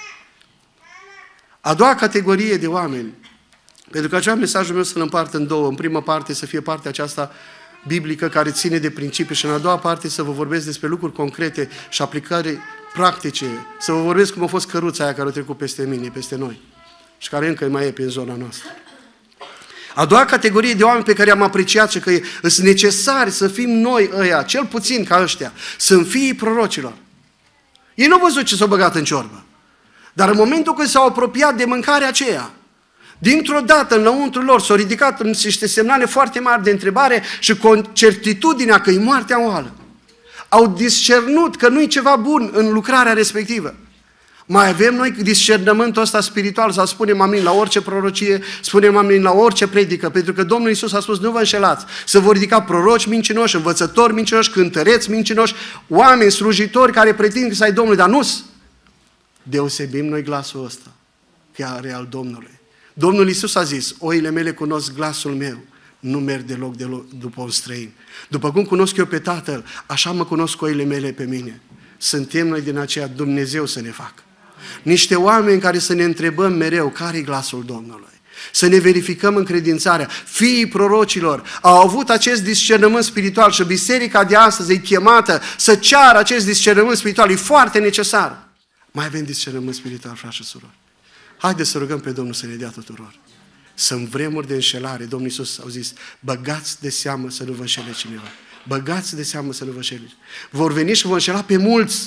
C: A doua categorie de oameni, pentru că acea mesajul meu să-l împart în două. În prima parte să fie partea aceasta biblică care ține de principii și în a doua parte să vă vorbesc despre lucruri concrete și aplicări practice. Să vă vorbesc cum a fost căruța aia care a trecut peste mine, peste noi și care încă mai e pe zona noastră. A doua categorie de oameni pe care am apreciat și că sunt necesari să fim noi ăia, cel puțin ca ăștia, sunt fiii prorocilor. Ei nu au văzut ce s-au băgat în ciorbă. Dar în momentul când s-au apropiat de mâncarea aceea, dintr-o dată, înăuntru lor, s-au ridicat niște semnale foarte mari de întrebare și cu certitudinea că e moartea oală. Au discernut că nu-i ceva bun în lucrarea respectivă. Mai avem noi discernământul ăsta spiritual, să spunem amin la orice prorocie, spunem amin la orice predică, pentru că Domnul Iisus a spus, nu vă înșelați, să vor ridica proroci mincinoși, învățători mincinoși, cântăreți mincinoși, oameni slujitori care pretind că ai Domnului, dar nu-s. Deosebim noi glasul ăsta, chiar e al Domnului. Domnul Iisus a zis, oile mele cunosc glasul meu, nu merg deloc, deloc după un străin. După cum cunosc eu pe Tatăl, așa mă cunosc oile mele pe mine. Suntem noi din aceea Dumnezeu să ne facă. Niște oameni care să ne întrebăm mereu care e glasul Domnului. Să ne verificăm încredințarea. Fiii prorocilor au avut acest discernământ spiritual și biserica de astăzi e chemată să ceară acest discernământ spiritual. E foarte necesar. Mai avem discernământ spiritual, frați și surori. Haideți să rugăm pe Domnul să ne dea tuturor. Sunt vremuri de înșelare. Domnul Iisus a zis, băgați de seamă să nu vă înșele cineva. Băgați de seamă să nu vă înșele. Vor veni și vă înșela pe mulți.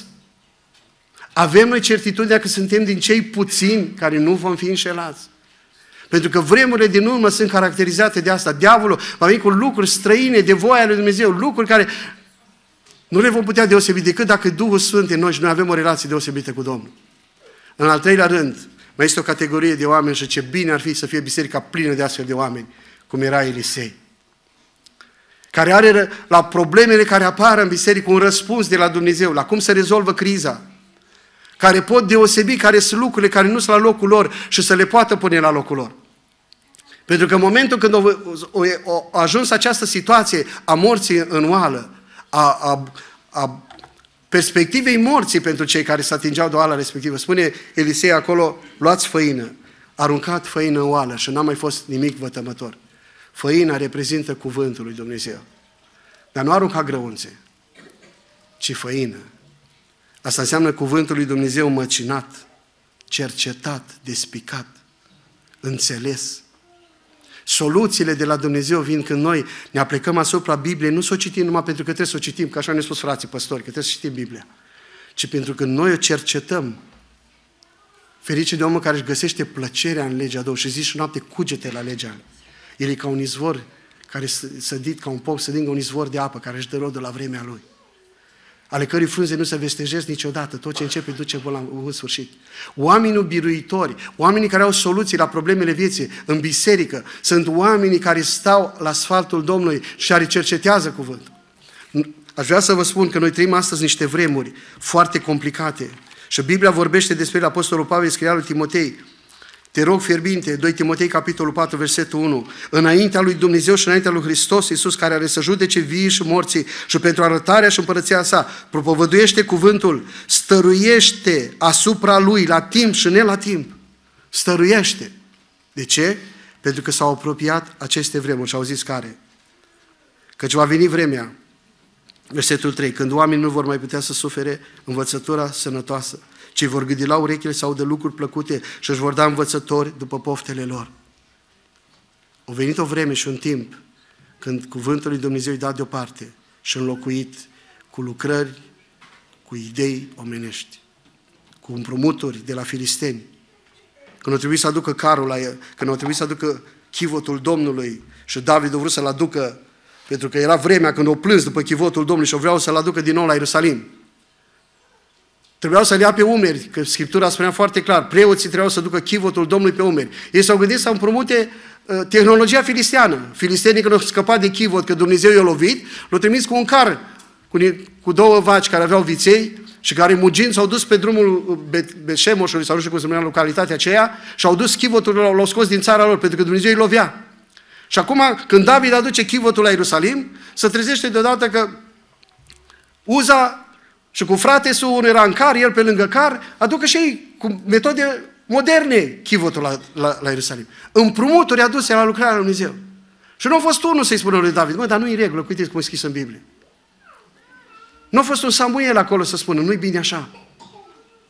C: Avem noi certitudinea că suntem din cei puțini care nu vom fi înșelați. Pentru că vremurile din urmă sunt caracterizate de asta. Diavolul va veni cu lucruri străine de voia lui Dumnezeu, lucruri care nu le vom putea deosebi decât dacă Duhul Sfânt în noi și noi avem o relație deosebită cu Domnul. În al treilea rând, mai este o categorie de oameni și ce bine ar fi să fie biserica plină de astfel de oameni, cum era Elisei, care are la problemele care apar în biserică un răspuns de la Dumnezeu, la cum se rezolvă criza, care pot deosebi care sunt lucrurile care nu sunt la locul lor și să le poată pune la locul lor. Pentru că în momentul când a ajuns această situație a morții în oală, a, a, a perspectivei morții pentru cei care se atingeau de oala respectivă, spune Elisei acolo, luați făină, aruncat făină în oală și n-a mai fost nimic vătămător. Făina reprezintă cuvântul lui Dumnezeu. Dar nu arunca grăunțe, ci făină. Asta înseamnă cuvântul lui Dumnezeu măcinat, cercetat, despicat, înțeles. Soluțiile de la Dumnezeu vin când noi ne aplicăm asupra Bibliei, nu să o citim numai pentru că trebuie să o citim, că așa ne-au spus frații păstori, că trebuie să citim Biblia, ci pentru că noi o cercetăm. Ferice de omul care își găsește plăcerea în legea Domnului și zi și noapte cugete la legea. El e ca un izvor care sădit, ca un pop sădit ca un izvor de apă care își dă rodul la vremea lui, ale cărui frunze nu se vestejesc niciodată, tot ce începe duce la un sfârșit. Oamenii biruitori, oamenii care au soluții la problemele vieții în biserică, sunt oamenii care stau la sfatul Domnului și care cercetează cuvântul. Aș vrea să vă spun că noi trăim astăzi niște vremuri foarte complicate și Biblia vorbește despre Apostolul Pavel, scria lui Timotei, te rog fierbinte, doi Timotei, capitolul patru, versetul unu, înaintea lui Dumnezeu și înaintea lui Hristos Iisus, care are să judece vii și morții și pentru arătarea și împărăția sa, propovăduiește cuvântul, stăruiește asupra lui la timp și ne la timp. Stăruiește. De ce? Pentru că s-au apropiat aceste vremuri și au zis care? Căci va veni vremea, versetul trei, când oamenii nu vor mai putea să sufere învățătura sănătoasă, ci vor gâdi la urechile sau de lucruri plăcute și își vor da învățători după poftele lor. A venit o vreme și un timp când cuvântul lui Dumnezeu e dat deoparte și înlocuit cu lucrări, cu idei omenești, cu împrumuturi de la filisteni. Când au trebuit să aducă carul, la el, când au trebuit să aducă chivotul Domnului și David a vrut să-l aducă, pentru că era vremea când au plâns după chivotul Domnului și o vreau să-l aducă din nou la Ierusalim. Trebuiau să-l ia pe umeri, că Scriptura spunea foarte clar, preoții trebuiau să ducă chivotul Domnului pe umeri. Ei s-au gândit să împrumute uh, tehnologia filisteană. Filistenii când au scăpat de chivot, că Dumnezeu i-a lovit, l-au trimis cu un car, cu, cu două vaci care aveau viței și care mugind s-au dus pe drumul Beșemoșului, sau nu știu cum se numea localitatea aceea, și au dus chivotul, l-au scos din țara lor, pentru că Dumnezeu îi lovea. Și acum, când David aduce chivotul la Ierusalim, se trezește deodată că Uza și cu fratesul, unul era în car, el pe lângă car, aducă și ei cu metode moderne chivotul la, la, la Ierusalim. Împrumuturi aduse la lucrarea lui Dumnezeu. Și nu a fost unul să-i spună lui David, mă, dar nu-i regulă, uitați cum e scris în Biblie. Nu a fost un Samuel acolo să spună, nu-i bine așa.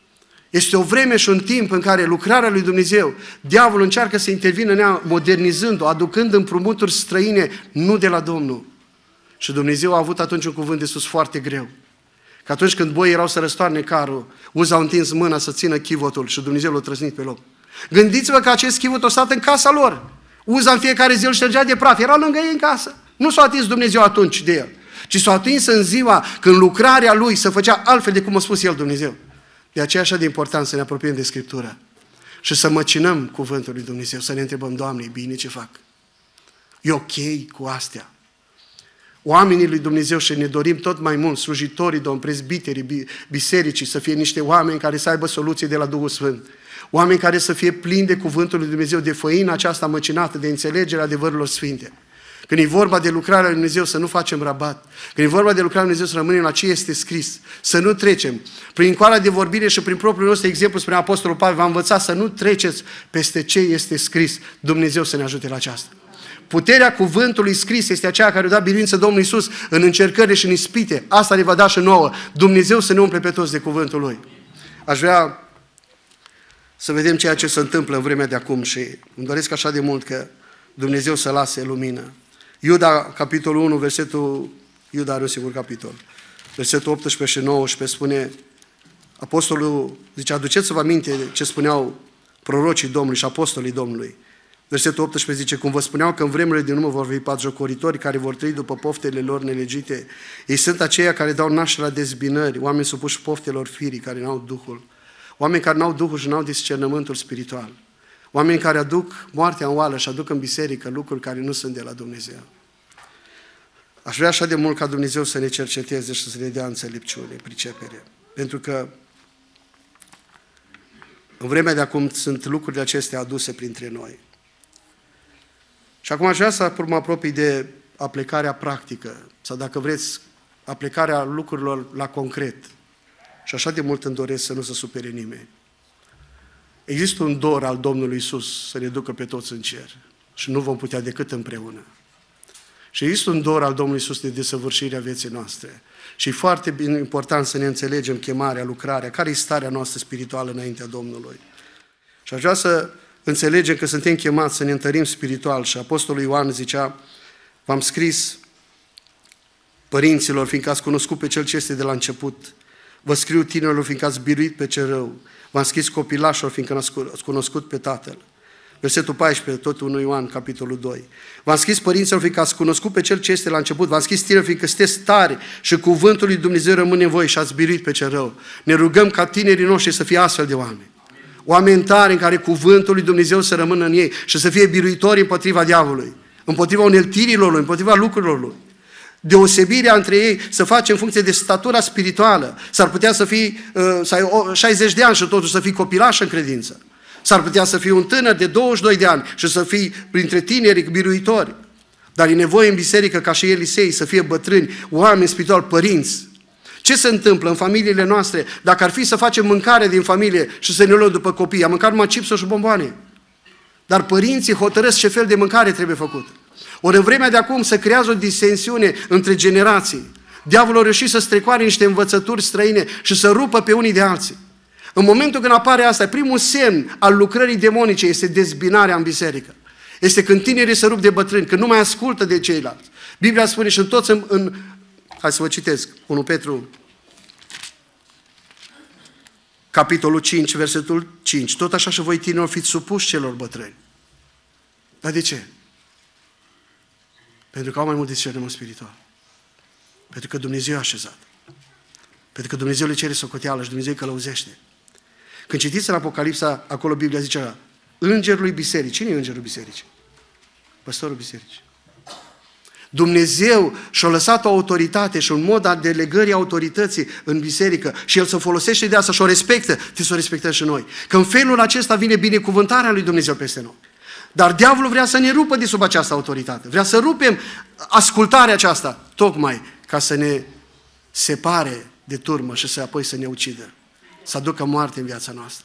C: Este o vreme și un timp în care lucrarea lui Dumnezeu, diavolul încearcă să intervină în ea, modernizând-o, aducând împrumuturi străine, nu de la Domnul. Și Dumnezeu a avut atunci un cuvânt de sus foarte greu. Că atunci când boii erau să răstoarne carul, Uza au întins mâna să țină chivotul și Dumnezeu l-a trăsnit pe loc. Gândiți-vă că acest chivot a stat în casa lor. Uza în fiecare zi îl ștergea de praf, era lângă ei în casă. Nu s-a atins Dumnezeu atunci de el, ci s-a atins în ziua când lucrarea lui se făcea altfel de cum a spus el Dumnezeu. De aceea așa de important să ne apropiem de Scriptură și să măcinăm cuvântul lui Dumnezeu, să ne întrebăm, Doamne, e bine ce fac? E ok cu astea? Oamenii lui Dumnezeu și ne dorim tot mai mult, slujitorii, domn, prezbiterii, bisericii, să fie niște oameni care să aibă soluții de la Duhul Sfânt. Oameni care să fie plini de cuvântul lui Dumnezeu, de făina aceasta măcinată, de înțelegerea adevărurilor sfinte. Când e vorba de lucrarea lui Dumnezeu, să nu facem rabat. Când e vorba de lucrarea lui Dumnezeu, să rămânem la ce este scris. Să nu trecem. Prin coala de vorbire și prin propriul nostru exemplu, spre Apostolul Pavel, v-a învățat să nu treceți peste ce este scris. Dumnezeu să ne ajute la aceasta. Puterea cuvântului scris este aceea care o da biruință Domnului Iisus în încercările și în ispite. Asta ne va da și nouă. Dumnezeu să ne umple pe toți de cuvântul Lui. Aș vrea să vedem ceea ce se întâmplă în vremea de acum și îmi doresc așa de mult că Dumnezeu să lase lumină. Iuda, capitolul unu, versetul, Iuda are un singur capitol, versetul optsprezece și nouăsprezece spune, apostolul zice, aduceți-vă aminte ce spuneau prorocii Domnului și apostolii Domnului. Versetul optsprezece zice, cum vă spuneau că în vremurile din urmă vor fi batjocoritori care vor trăi după poftele lor nelegite. Ei sunt aceia care dau naștere la dezbinări, oameni supuși poftelor firii care n-au Duhul, oameni care n-au Duhul și n-au discernământul spiritual, oameni care aduc moartea în oală și aduc în biserică lucruri care nu sunt de la Dumnezeu. Aș vrea așa de mult ca Dumnezeu să ne cerceteze și să ne dea înțelepciune, pricepere. Pentru că în vremea de acum sunt lucrurile acestea aduse printre noi. Și acum aș vrea să mă apropii de aplicarea practică, sau dacă vreți, aplicarea lucrurilor la concret. Și așa de mult îmi doresc să nu se supere nimeni. Există un dor al Domnului Iisus să ne ducă pe toți în cer și nu vom putea decât împreună. Și există un dor al Domnului Iisus de desăvârșirea vieții noastre. Și e foarte important să ne înțelegem chemarea, lucrarea, care e starea noastră spirituală înaintea Domnului. Și aș vrea să înțelegem că suntem chemați să ne întărim spiritual. Și Apostolul Ioan zicea, v-am scris părinților, fiindcă ați cunoscut pe Cel ce este de la început. Vă scriu tinerilor, fiindcă ați biruit pe cel rău. V-am scris copilașilor, fiindcă ați cunoscut pe Tatăl. Versetul paisprezece, tot unu Ioan, capitolul doi. V-am scris părinților, fiindcă ați cunoscut pe Cel ce este la început. V-am scris tinerilor, fiindcă sunteți tari și cuvântul lui Dumnezeu rămâne în voi și ați biruit pe cel rău. Ne rugăm ca tinerii noștri să fie astfel de oameni. Oameni tari în care cuvântul lui Dumnezeu să rămână în ei și să fie biruitori împotriva diavolului, împotriva uneltirilor lui, împotriva lucrurilor lui. Deosebirea între ei să face în funcție de statura spirituală. S-ar putea să fii, să ai șaizeci de ani și totuși să fii copilaș în credință. S-ar putea să fii un tânăr de douăzeci și doi de ani și să fii printre tinerii biruitori. Dar e nevoie în biserică ca și Elisei să fie bătrâni, oameni spirituali, părinți. Ce se întâmplă în familiile noastre dacă ar fi să facem mâncare din familie și să ne luăm după copii? Am mâncat numai chipsuri și bomboane. Dar părinții hotărăsc ce fel de mâncare trebuie făcut. Ori în vremea de acum se creează o disensiune între generații. Diavolul a reușit să strecoare niște învățături străine și să rupă pe unii de alții. În momentul când apare asta, primul semn al lucrării demonice este dezbinarea în biserică. Este când tinerii se rup de bătrâni, când nu mai ascultă de ceilalți. Biblia spune și în toți în, în hai să vă citesc, unu Petru, capitolul cinci, versetul cinci. Tot așa și voi tinerilor fiți supuși celor bătrâni. Dar de ce? Pentru că au mai mult discernământ spiritual. Pentru că Dumnezeu a așezat. Pentru că Dumnezeu le cere socoteală și Dumnezeu îi călăuzește. Când citiți în Apocalipsa, acolo Biblia zice, îngerul lui bisericii. Cine e îngerul bisericii? Păstorul bisericii. Dumnezeu și-a lăsat o autoritate și un mod al delegării autorității în biserică și El se folosește de asta și o respectă, trebuie să o respectăm și noi. Că în felul acesta vine binecuvântarea lui Dumnezeu peste noi. Dar diavolul vrea să ne rupă de sub această autoritate. Vrea să rupem ascultarea aceasta, tocmai ca să ne separe de turmă și să apoi să ne ucidă. Să aducă moarte în viața noastră.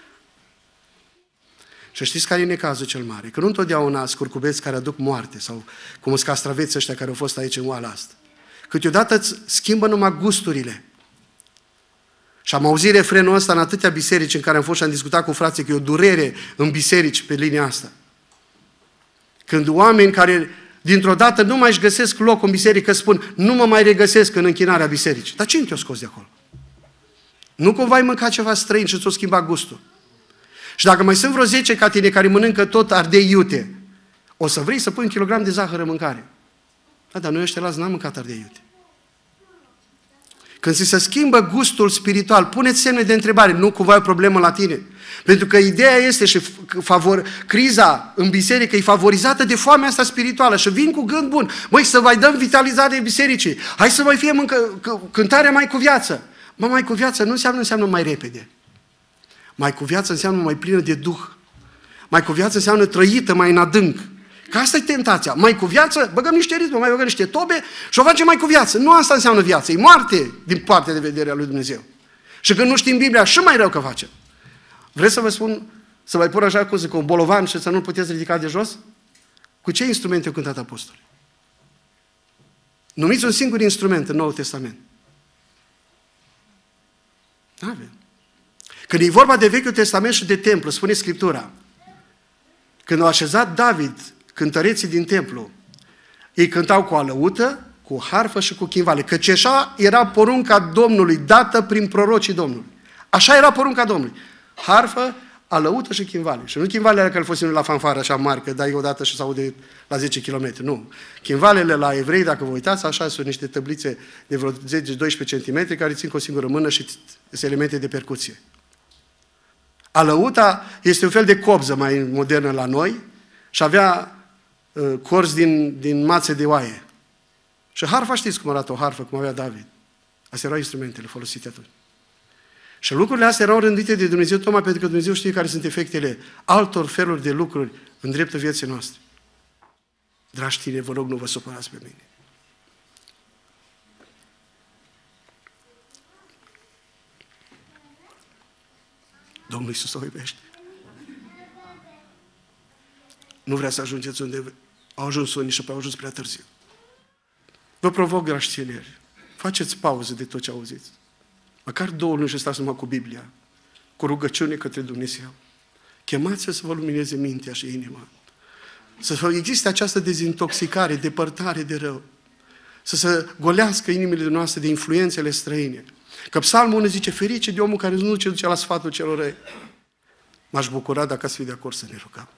C: Și știți care e necazul cel mare? Că nu întotdeauna scurcubeți care aduc moarte sau cum sunt castraveți ăștia care au fost aici în oala asta. Câteodată îți schimbă numai gusturile. Și am auzit refrenul ăsta în atâtea biserici în care am fost și am discutat cu frații că e o durere în biserici pe linia asta. Când oameni care dintr-o dată nu mai își găsesc loc în biserică spun, nu mă mai regăsesc în închinarea bisericii. Dar cine te-a scos de acolo? Nu cumva ai mâncat ceva străin și ți-o schimbat gustul. Și dacă mai sunt vreo zece ca tine care mănâncă tot ardei iute, o să vrei să pui un kilogram de zahăr în mâncare. Da, dar noi ăștia lați n-am mâncat ardei iute. Când se schimbă gustul spiritual, puneți semne de întrebare, nu cumva e o problemă la tine. Pentru că ideea este și favor, criza în biserică e favorizată de foamea asta spirituală și vin cu gând bun. Măi, să mai dăm vitalizare bisericii. Hai să mai fie mâncă, cântarea mai cu viață. Mă, mai cu viață nu înseamnă, înseamnă mai repede. Mai cu viață înseamnă mai plină de Duh. Mai cu viață înseamnă trăită mai în adânc. Că asta e tentația. Mai cu viață, băgăm niște ritme, mai băgăm niște tobe și o facem mai cu viață. Nu asta înseamnă viață, e moarte din partea de vedere a lui Dumnezeu. Și când nu știm Biblia, și mai rău că facem. Vreți să vă spun, să mai pun așa cum zic, un bolovan și să nu-l puteți ridica de jos? Cu ce instrumente au cântat apostolii? Numiți un singur instrument în Noul Testament. N-avem. Când e vorba de Vechiul Testament și de templu, spune Scriptura, când au așezat David cântăreții din templu, ei cântau cu alăută, cu harfă și cu chimvale, căci așa era porunca Domnului, dată prin prorocii Domnului. Așa era porunca Domnului. Harfă, alăută și chimvale. Și nu chimvalele care fost la fanfară așa mari, că dai odată și se aude la zece kilometri. Nu. Chimvalele la evrei, dacă vă uitați, așa sunt niște tăblițe de vreo zece doisprezece centimetri care țin cu o singură mână și sunt elemente de percuție. Alăuta este un fel de cobză mai modernă la noi și avea uh, corzi din, din mațe de oaie. Și harfa, știți cum arată o harfă, cum avea David. Astea erau instrumentele folosite atunci. Și lucrurile astea erau rânduite de Dumnezeu tocmai pentru că Dumnezeu știe care sunt efectele altor feluri de lucruri în dreptul vieții noastre. Dragi tine, vă rog, nu vă supărați pe mine. Domnul Iisus o iubește. Nu vrea să ajungeți unde au ajuns unii și au ajuns prea târziu. Vă provoc, dragi tineri, faceți pauză de tot ce auziți. Măcar două luni și stați numai cu Biblia, cu rugăciune către Dumnezeu. Chemați-o să vă lumineze mintea și inima. Să existe această dezintoxicare, depărtare de rău. Să se golească inimile noastre de influențele străine. Că Psalmul unu zice, ferice de omul care nu se duce la sfatul celor răi. M-aș bucura dacă ați fi de acord să ne rugăm.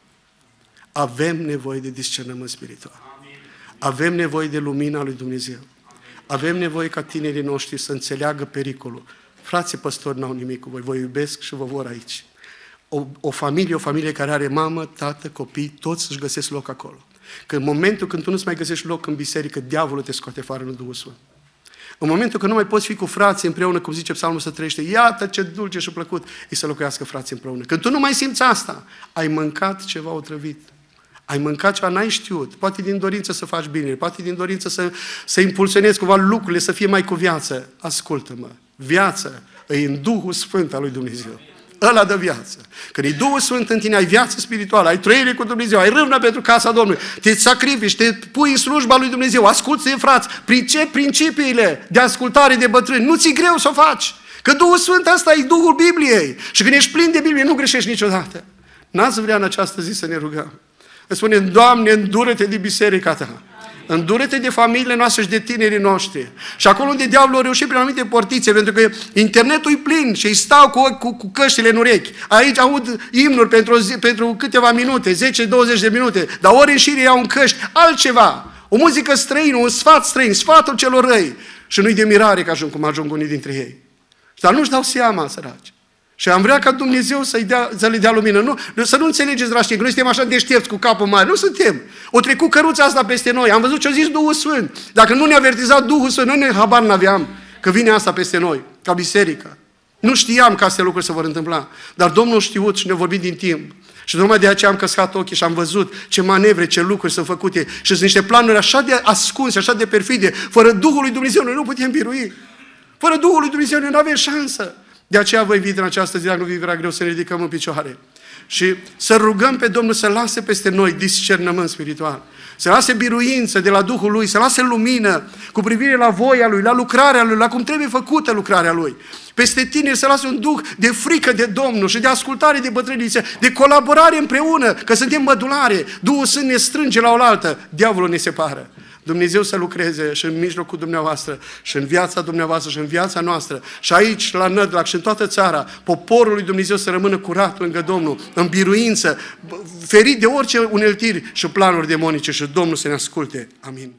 C: Avem nevoie de discernământ spiritual. Avem nevoie de lumina lui Dumnezeu. Avem nevoie ca tinerii noștri să înțeleagă pericolul. Frații păstori n-au nimic cu voi, vă iubesc și vă vor aici. O, o familie, o familie care are mamă, tată, copii, toți își găsesc loc acolo. Că în momentul când tu nu-ți mai găsești loc în biserică, diavolul te scoate afară în Duhul Sfânt. În momentul când nu mai poți fi cu frații împreună, cum zice Psalmul să trăiește, iată ce dulce și plăcut e să locuiască frații împreună. Când tu nu mai simți asta, ai mâncat ceva otrăvit. Ai mâncat ceva, n-ai știut. Poate din dorință să faci bine, poate din dorință să, să impulsionezi cumva lucrurile, să fie mai cu viață. Ascultă-mă, viață e în Duhul Sfânt al lui Dumnezeu. Ăla dă viață. Când e Duhul Sfânt în tine, ai viață spirituală, ai trăire cu Dumnezeu, ai râvnă pentru casa Domnului, te sacrifici, te pui în slujba lui Dumnezeu, asculți-i, frați, pricep principiile de ascultare de bătrâni. Nu ți-e greu să o faci. Că Duhul Sfânt ăsta e Duhul Bibliei. Și când ești plin de Biblie, nu greșești niciodată. N-ați vrea în această zi să ne rugăm. Îți spunem, Doamne, îndură-te de biserica Ta. Îndură-te de familiile noastre și de tinerii noștri. Și acolo unde diavolul a reușit prin anumite portițe, pentru că internetul e plin și îi stau cu, cu, cu căștile în urechi. Aici aud imnuri pentru, zi, pentru câteva minute, zece douăzeci de minute, dar ori în șire iau în căști altceva. O muzică străină, un sfat străin, sfatul celor răi. Și nu-i de mirare că ajung cum ajung unii dintre ei. Dar nu-și dau seama, săraci. Și am vrea ca Dumnezeu să-i dea, să le dea lumină. Nu, să nu înțelegeți, dragi, că noi suntem așa deștepți cu capul mare. Nu suntem. O trecut căruța asta peste noi. Am văzut ce a zis Duhul Sfânt. Dacă nu ne avertiza Duhul Sfânt, noi ne habar n-aveam că vine asta peste noi, ca biserică. Nu știam că astea lucruri se vor întâmpla. Dar Domnul a știut și ne-a vorbit din timp. Și numai de aceea am căscat ochii și am văzut ce manevre, ce lucruri sunt făcute. Și sunt niște planuri așa de ascunse, așa de perfide. Fără Duhul lui Dumnezeu noi nu putem birui. Fără Duhul lui Dumnezeu noi nu avem șansă. De aceea vă invit în această zi, dacă nu vi vrea greu, să ne ridicăm în picioare. Și să rugăm pe Domnul să lase peste noi discernământ spiritual, să lase biruință de la Duhul Lui, să lase lumină cu privire la voia Lui, la lucrarea Lui, la cum trebuie făcută lucrarea Lui. Peste tineri să lase un duh de frică de Domnul și de ascultare de bătrâniță, de colaborare împreună, că suntem mădulare. Duhul Sfânt ne strânge la oaltă, diavolul ne separă. Dumnezeu să lucreze și în mijlocul dumneavoastră, și în viața dumneavoastră, și în viața noastră, și aici, la Nădlac, și în toată țara, poporul lui Dumnezeu să rămână curat lângă Domnul, în biruință, ferit de orice uneltiri și planuri demonice, și Domnul să ne asculte. Amin.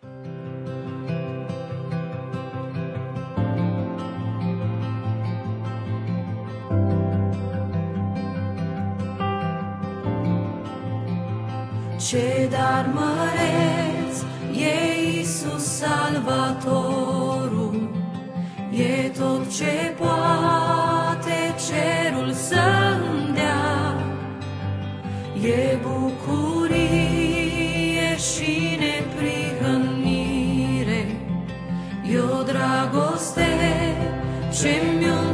A: Ce dar măreț e Iisus Salvatorul, e tot ce poate cerul să-mi dea, e bucurie și neprihănire, e o dragoste ce-mi